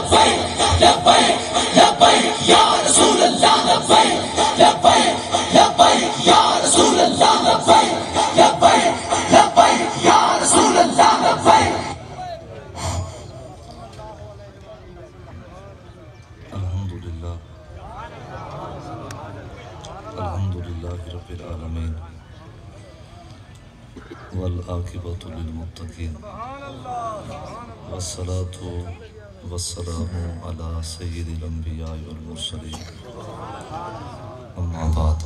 الحمدللہ رب العالمین والعاقبۃ للمتقین والصلاة والسلام علی سید الانبیاء والمرسلین اما بعد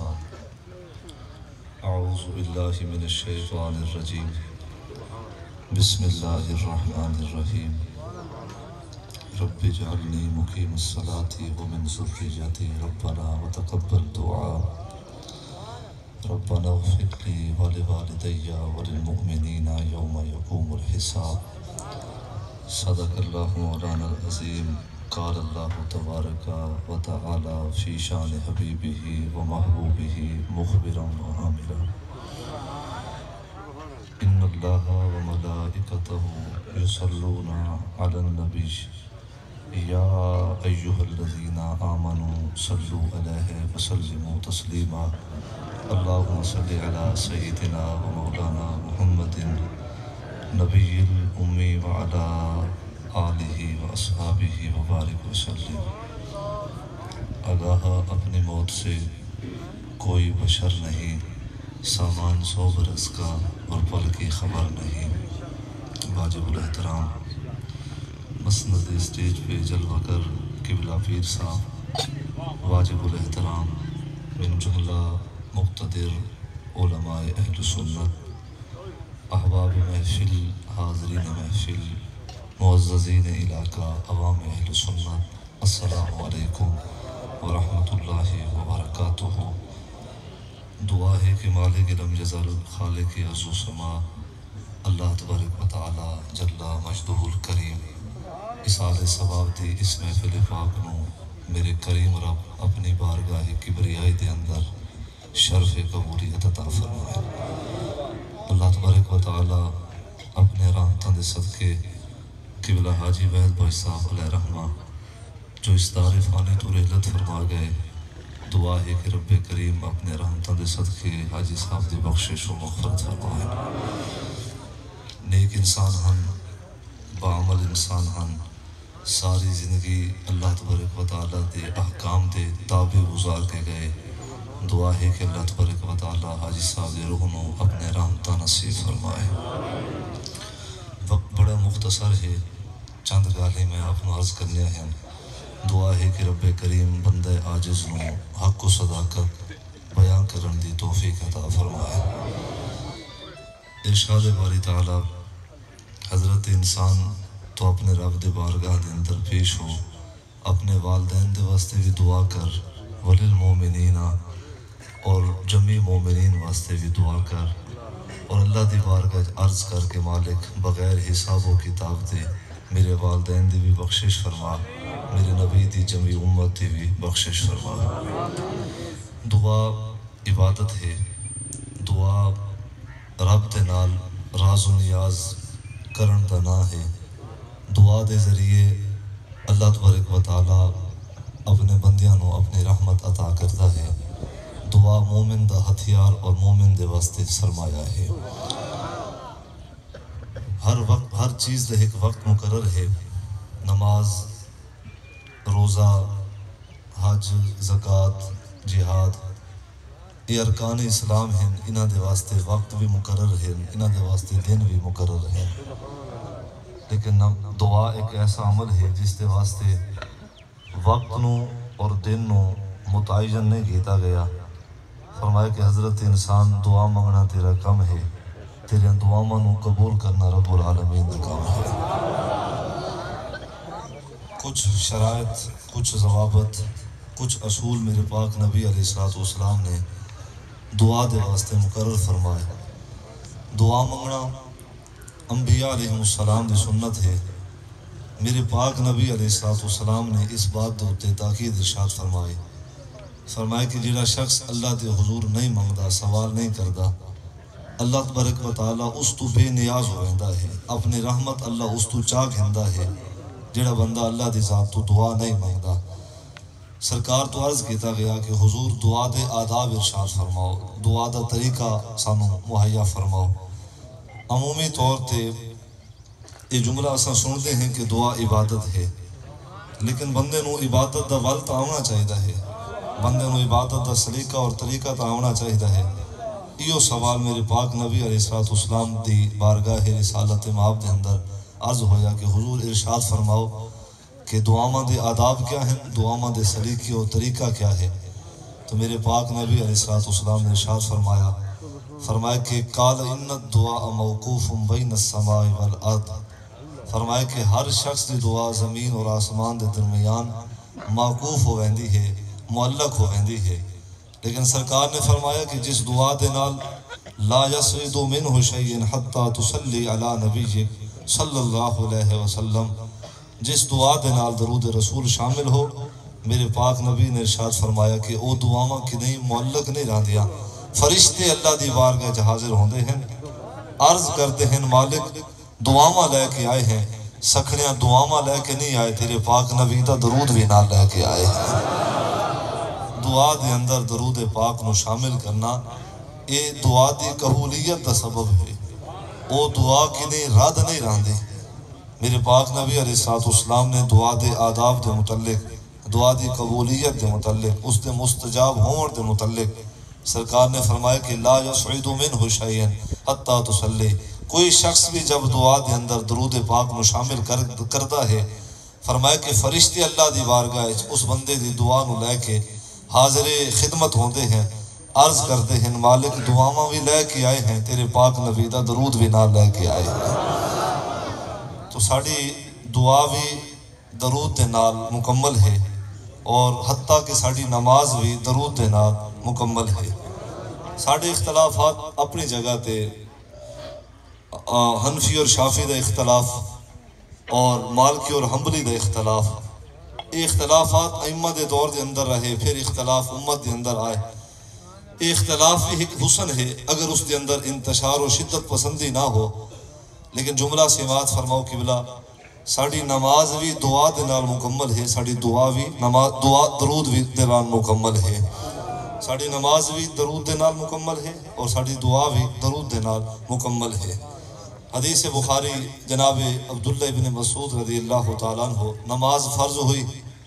اعوذ باللہ من الشیطان الرجیم بسم اللہ الرحمن الرحیم رب اجعلنی مقیم الصلاة ومن ذریتی ربنا وتقبل دعا ربنا اغفر لی ولوالدی وللمؤمنین یوم یقوم الحساب صدق اللہ مولانا العظیم قال اللہ تبارک و تعالی فی شان حبیبہ و محبوبہ مخبرا و عاملا ان اللہ و ملائکتہ یصلون علی النبی یا ایہا الذین آمنوا صلوا علیہ وسلموا تسلیما اللہم صلی علی سیدنا و مولانا محمد نبی الامی وعلی آلہ و اصحابہ وبارک وسلم۔ آگاہ اپنی موت سے کوئی بشر نہیں، سامان 100 برس کا اور پل کی خبر نہیں۔ واجب الاحترام مسند اسٹیج پہ جلوہ گر قبلہ پیر صاحب، واجب الاحترام من جملہ مقتدر علماء اہل سنت، احباب محفل، حاضرین محفل، معززین علاقہ، عوام اہل سنت، السلام علیکم ورحمۃ اللہ وبرکاتہ۔ دعا ہے کہ مالک لم یزل خالق عرض و سما اللہ تبارک و تعالی جل مجدہ الکریم اسال ثواب دی اس محفل پاک نو میرے کریم رب اپنی بارگاہ کبریائی دے اندر شرف قبولیت عطا فرمائے۔ اللہ تبارک و تعالی اپنے رحمتاں دے صدقے قبلہ حاجی وحید بھائی صاحب علیہ رحمہ جو اس دار فانی تو رحلت فرما گئے، دعا ہے کہ رب کریم اپنے رحمتاں دے صدقے حاجی صاحب دی بخشش و مغفرت فرمائے۔ نیک انسان ہن، بعمل انسان ہن، ساری زندگی اللہ تبارک و تعالیٰ دے احکام دے تابع گزار کے گئے۔ دعا ہے کہ اللہ تبارک و تعالیٰ حاجی صاحب دے روح نو اپنے رحمتاں نصیب فرمائے۔ وقت بڑا مختصر ہے، چند گالیں میں آپ کو عرض کرنے ہیں۔ دعا ہے کہ رب کریم بندہ عاجز نو حق و صداقت بیان کرن دی توفیق عطا فرمائے۔ ارشاد باری تعالیٰ حضرت انسان تو اپنے رب دے بارگاہ دے اندر پیش ہو، اپنے والدین دے واسطے بھی دعا کر، وللمومنین اور جمی مومنین واسطے بھی دعا کر، اور اللہ دی بارگاہ عرض کر کے مالک بغیر حساب و کتاب دے میرے والدین دی بھی بخشش فرما، میرے نبی دی جمی امت دی بھی بخشش فرما۔ دعا عبادت ہے، دعا رب دے نال راز و نیاز کرن دا نا ہے۔ دعا دے ذریعے اللہ تبارک و تعالیٰ اپنے بندیاں نو اپنی رحمت عطا کرتا ہے۔ دعا مومن دا ہتھیار اور مومن دے واسطے سرمایہ ہے۔ ہر وقت ہر چیز دے ایک وقت مقرر ہے۔ نماز، روزہ، حج، زکوٰۃ، جہاد، یہ ارکان اسلام ہیں، انہاں دے واسطے وقت بھی مقرر ہیں، انہاں دے واسطے دن بھی مقرر ہیں۔ لیکن دعا ایک ایسا عمل ہے جس دے واسطے وقت نو اور دن نو متعین نہیں کیتا گیا۔ فرمایا کہ حضرت انسان دعا مانگنا تیرا کم ہے، تیرے دعاواں نو قبول کرنا رب العالمین دا کام ہے۔ کچھ شرائط، کچھ ضوابط، کچھ اصول میرے پاک نبی علیہ السلام نے دعا دے واسطے مقرر فرمائے۔ دعا مانگنا انبیاء علیہ السلام دی سنت ہے۔ میرے پاک نبی علیہ السلام نے اس بات دے اتے تاکید ارشاد فرمائی، فرمایا کہ جڑا شخص اللہ دے حضور نہیں منگدا، سوال نہیں کردا، اللہ تبارک و تعالیٰ اس تو بے نیاز ہو رہندا ہے، اپنی رحمت اللہ اس تو چاک ہندا ہے۔ جڑا بندہ اللہ دی ذات تو دعا نہیں مانگدا۔ سرکار تو عرض کیتا گیا کہ حضور دعا دے آداب ارشاد فرماؤ، دعا دا طریقہ سانو مہیا فرماؤ۔ عمومی طور تے یہ جملہ اساں سنتے ہیں کہ دعا عبادت ہے، لیکن بندے نو عبادت دا ول تا آنا چاہیدا ہے، بندے نو عبادت دا سلیقہ اور طریقہ تا آنا چاہیدا ہے۔ یہ سوال میرے پاک نبی علیہ السلام دی بارگاہ رسالت مآب دے اندر عرض ہویا کہ حضور ارشاد فرماؤ کہ دعاواں دے آداب کیا ہیں، دعاواں دے سلیقے اور طریقہ کیا ہے۔ تو میرے پاک نبی علیہ السلام نے ارشاد فرمایا کہ قال ان الدعاء موقوف بین السماء والارض، فرمایا کہ ہر شخص دی دعا زمین اور آسمان دے درمیان موقوف ہو ویندی ہے، معلق ہو ویندی ہے۔ لیکن سرکار نے فرمایا کہ جس دعا دے نال لا یسعد منہ شیء حتی تصلی علی نبیک صلی اللہ علیہ وسلم، جس دعا دے نال درود رسول شامل ہو، میرے پاک نبی نے ارشاد فرمایا کہ او دعاواں کی نہیں معلق نہیں رہندیاں، فرشتے اللہ دی بارگاہ وچ حاضر ہوندے ہیں، عرض کرتے ہیں مالک دعاواں لے کے آئے ہیں، سکھڑیاں دعاواں لے کے نہیں آئے، تیرے پاک نبی دا درود بھی نال لے کے آئے ہیں۔ دعا دے اندر درود پاک نو شامل کرنا اے دعا دی قبولیت دا سبب ہے، او دعا کی نہیں رد نہیں رہندے۔ میرے پاک نبی علیہ السلام نے دعا دے آداب دے متعلق، دعا دی قبولیت دے متعلق، اس دے مستجاب ہون دے متعلق سرکار نے فرمایا کہ لا یسعد منہ شیء حتی تصلی، کوئی شخص بھی جب دعا دے اندر درود پاک نو شامل کرتا ہے، فرمایا کہ فرشتے اللہ دی بارگاہ اس بندے دی دعا نو لے کے حاضر خدمت ہوندے ہیں، عرض کرتے ہیں مالک دعاواں بھی لے کے آئے ہیں، تیرے پاک نبی دا درود بھی نہ لے کے آئے ہیں۔ تو ساڑی دعا بھی درود دے نال مکمل ہے، اور حتیٰ کہ ساڑی نماز بھی درود دے نال مکمل ہے۔ ساڑے اختلافات اپنی جگہ تے حنفی اور شافی دا اختلاف اور مالکی اور حنبلی دا اختلاف، یہ اختلافات ائمہ دے دور دے اندر رہے، پھر اختلاف امت دے اندر آئے۔ یہ اختلاف بھی ایک حسن ہے اگر اس دے اندر انتشار و شدت پسندی نہ ہو، لیکن جملہ سماعت فرماؤ قبلہ ساڑی نماز بھی دعا دے نال مکمل ہے، ساڑی دعا بھی درود بھی دے نال مکمل ہے، ساڑی نماز بھی درود دے نال مکمل ہے اور ساڑی دعا بھی درود دے نال مکمل ہے۔ حدیث بخاری جناب عبداللہ ابن مسعود رضی اللہ تعالیٰ عنہ، نماز فرض ہوئی،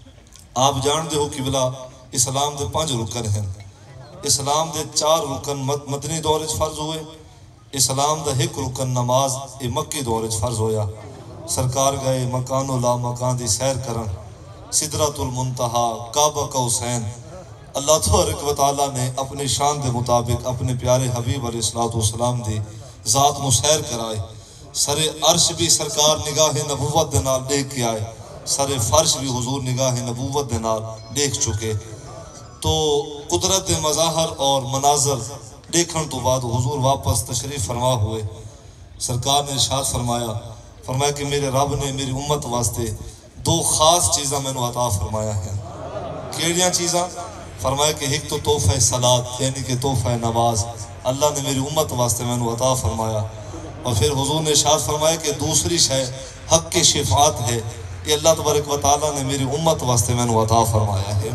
آپ جان دے ہو قبلہ اسلام دے 5 رکن ہیں، اسلام دے 4 رکن مدنی دور وچ فرض ہوئے، اسلام دا 1 رکن نماز مکی دور وچ فرض ہویا۔ سرکار گئے مکان و لا مکان دی سیر کرن، سدرۃ المنتہا، کعبہ قوسین، اللہ تبارک و تعالیٰ نے اپنی شان دے مطابق اپنے پیارے حبیب علیہ السلام دی ذات نو سیر کرائے، سر عرش بھی سرکار نگاہ نبوت دے نال دیکھ کے آئے، سر فرش بھی حضور نگاہ نبوت دے نال دیکھ چکے۔ تو قدرت دے مظاہر اور مناظر دیکھن تو بعد حضور واپس تشریف فرما ہوئے، سرکار نے ارشاد فرمایا کہ میرے رب نے میری امت واسطے 2 خاص چیزاں میں نے عطا فرمایا ہے۔ کیڑیاں چیزاں؟ فرمایا کہ ایک تو تحفہ صلاۃ یعنی کہ تحفہ نماز اللہ نے میری امت واسطے میں نے عطا فرمایا، اور پھر حضور نے ارشاد فرمایا کہ دوسری شے حق کی شفاعت ہے، یہ اللہ تبارک و تعالیٰ نے میری امت واسطے میں نے عطا فرمایا ہے۔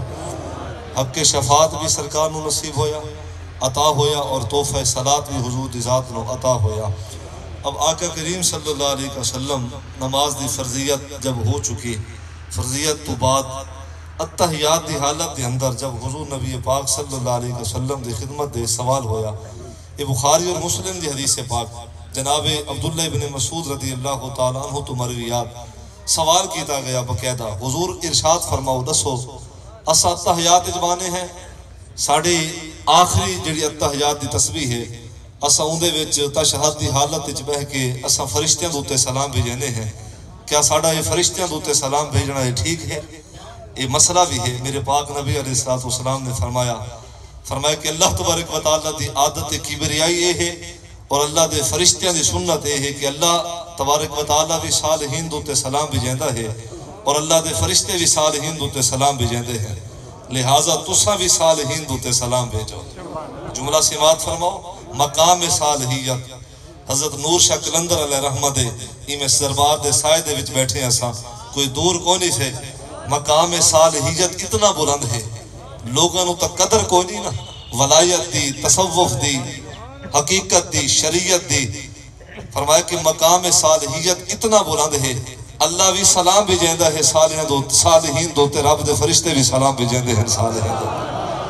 حق کی شفاعت بھی سرکار نو نصیب ہویا، عطا ہویا، اور تحفہ صلاۃ بھی حضور دی ذات نو عطا ہویا۔ اب آقا کریم صلی اللہ علیہ وسلم نماز دی فرضیت جب ہو چکی، فرضیت تو بعد اتحیات دی حالت دے اندر جب حضور نبی پاک صلی اللہ علیہ وسلم دی خدمت دے سوال ہویا، یہ بخاری اور مسلم دی حدیث پاک جناب عبداللہ ابن مسعود رضی اللہ تعالیٰ عنہ تو مرویات سوال کیتا گیا باقاعدہ، حضور ارشاد فرماؤ دسو اسا اتحیات اجبانے ہیں، ساڑی آخری جڑی اتحیات دی تسبیح ہے، اسا اندے وچ تشہد دی حالت وچ بہ کے اسا فرشتیاں دوتے سلام بھیجنے ہیں، کیا ساڑا یہ فرشتیاں دوتے سلام بھیجنا یہ ٹھیک ہے؟ یہ مسئلہ بھی ہے۔ میرے پاک نبی علیہ السلام نے فرمایا کہ اللہ تبارک و تعالیٰ دی عادت کبریائی یہ ہے، اور اللہ دے فرشتیاں دی سنت یہ ہے کہ اللہ تبارک و تعالیٰ بھی صالحین دوتے سلام بھی جیندہ ہے، اور اللہ دے فرشتے بھی صالحین دوتے سلام بھی جیندے ہیں، لہٰذا تسا بھی صالحین دوتے سلام بھیجو۔ جملہ سماعت فرماؤ، مقام صالحیت حضرت نور شاہ قلندر علیہ رحمہ دے میں دربار دے سائے دے وچ بیٹھے ہیں، کوئی دور کونی سے مقام صالحیت اتنا بلند ہے لوگوں نے تک قدر کونی نا ولایت دی تصوف دی حقیقت دی شریعت دی فرمایا کہ مقام صالحیت اتنا بلند ہے اللہ بھی سلام بھی جیندہ ہے صالحین دوتے رب دے فرشتے بھی سلام بھی جیندے ہیں صالحین دوتے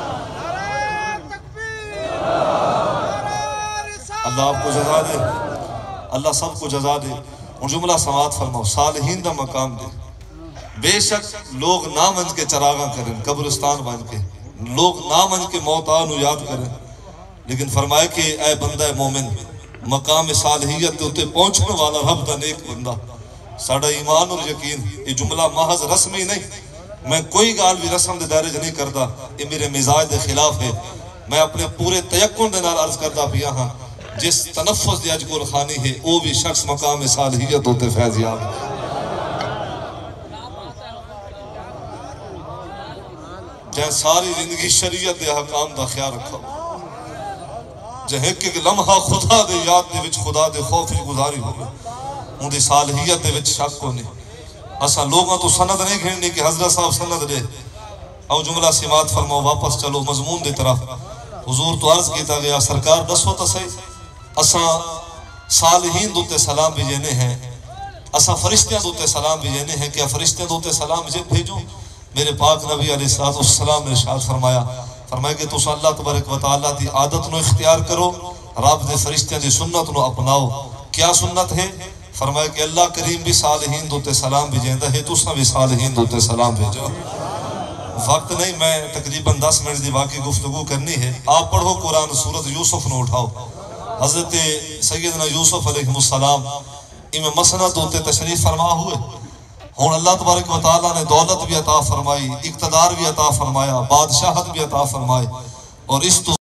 اللہ آپ کو جزا دے اللہ سب کو جزا دے اور جملہ سماعت فرماؤ صالحین دا مقام دے بے شک لوگ نہ منج کے چراغاں کریں قبرستان بن کے لوگ نہ منج کے موت آنو یاد کریں لیکن فرمائے کہ اے بندہ مومن مقام صالحیت تے پہنچنے والا رب دا نیک بندہ ساڑھا ایمان اور یقین یہ جملہ محض رسمی نہیں میں کوئی گال بھی رسم دے دائرے نہیں کردا یہ میرے مزاج دے خلاف ہے میں اپنے پورے تیقن دے نال عرض کردا پیا ہاں جس تنفس دی اج کول خانی ہے وہ بھی شخص مقام صالحیت ہوتے فیضیاب جہاں ساری زندگی شریعت دے حکام دا خیال رکھا جہاں ایک لمحہ خدا دے یاد دے وچ خدا دے خوف گزاری ہوگی ان دی صالحیت دے وچ شک کو نہیں اسا لوگاں تو سند نہیں گھننی کہ حضرت صاحب سند دے او جملہ سماعت فرماؤ واپس چلو مضمون دے طرف حضور تو عرض کیتا گیا سرکار دسو تا صحیح اسا صالحین دوتے سلام بھیجنے ہیں اسا فرشتیاں دوتے سلام بھیجنے ہیں کیا فرشتیاں دوتے سلام بھیجو میرے پاک نبی علیہ السلام نے ارشاد فرمایا کہ تُس اللہ تبارک و تعالیٰ دی عادت نو اختیار کرو رب دے فرشتیاں دی سنت نو اپناؤ کیا سنت ہے فرمایا کہ اللہ کریم بھی صالحین دوتے سلام بھیجیندہ ہے تُسا بھی صالحین دوتے سلام بھیجو وقت نہیں میں تقریباً 10 منٹ دی واقعی گفتگو کرنی ہے آپ پڑھو قرآن سورت یوسف نو اٹھاؤ حضرت سیدنا یوسف علیہ السلام امام مسند دوتے تشریف فرما ہوئے ہون اللہ تبارک و تعالیٰ نے دولت بھی عطا فرمائی اقتدار بھی عطا فرمایا بادشاہت بھی عطا فرمائی اور اس تو